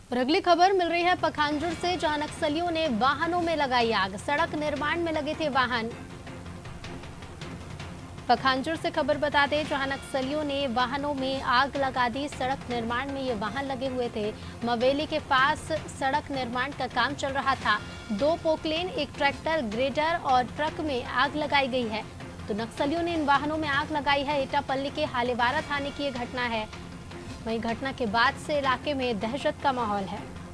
और अगली खबर मिल रही है पखांजूर से, जहां नक्सलियों ने वाहनों में लगाई आग। सड़क निर्माण में लगे थे वाहन। पखांजूर से खबर बता दें, जहां नक्सलियों ने वाहनों में आग लगा दी। सड़क निर्माण में ये वाहन लगे हुए थे। मवेली के पास सड़क निर्माण का काम चल रहा था। 2 पोकलेन, एक ट्रैक्टर, ग्रेडर और ट्रक में आग लगाई गई है। तो नक्सलियों ने इन वाहनों में आग लगाई है। एटापल्ली के हालेवारा थाने की ये घटना है। वहीं घटना के बाद से इलाके में दहशत का माहौल है।